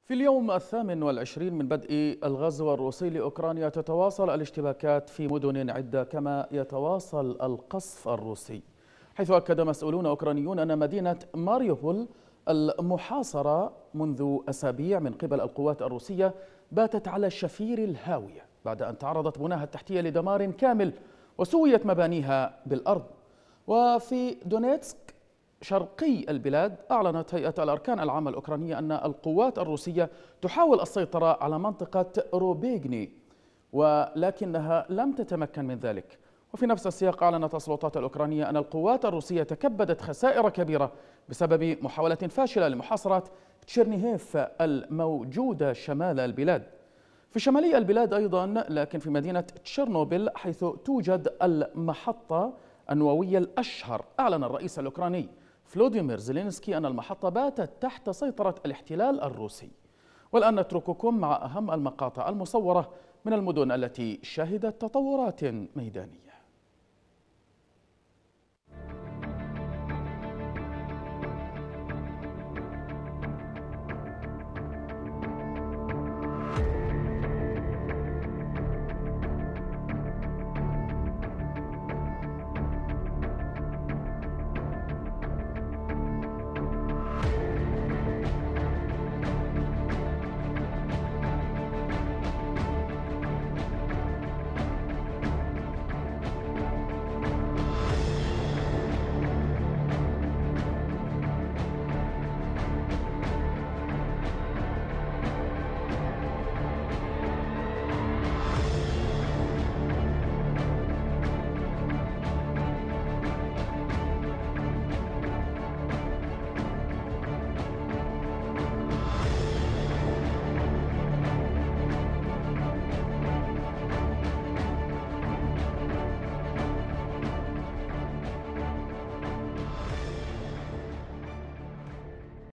في اليوم 28 من بدء الغزو الروسي لأوكرانيا تتواصل الاشتباكات في مدن عدة كما يتواصل القصف الروسي، حيث أكد مسؤولون أوكرانيون أن مدينة ماريوبول المحاصرة منذ أسابيع من قبل القوات الروسية باتت على شفير الهاوية بعد أن تعرضت بناها التحتية لدمار كامل وسويت مبانيها بالأرض. وفي دونيتسك شرقي البلاد أعلنت هيئة الأركان العامة الأوكرانية أن القوات الروسية تحاول السيطرة على منطقة روبيغني ولكنها لم تتمكن من ذلك. وفي نفس السياق أعلنت السلطات الأوكرانية أن القوات الروسية تكبدت خسائر كبيرة بسبب محاولة فاشلة لمحاصرة تشيرنيهيف الموجودة شمال البلاد. في شمالي البلاد أيضا، لكن في مدينة تشيرنوبل حيث توجد المحطة النووية الأشهر، أعلن الرئيس الأوكراني فلوديمير زيلينسكي أن المحطة باتت تحت سيطرة الاحتلال الروسي. والآن نترككم مع أهم المقاطع المصورة من المدن التي شهدت تطورات ميدانية.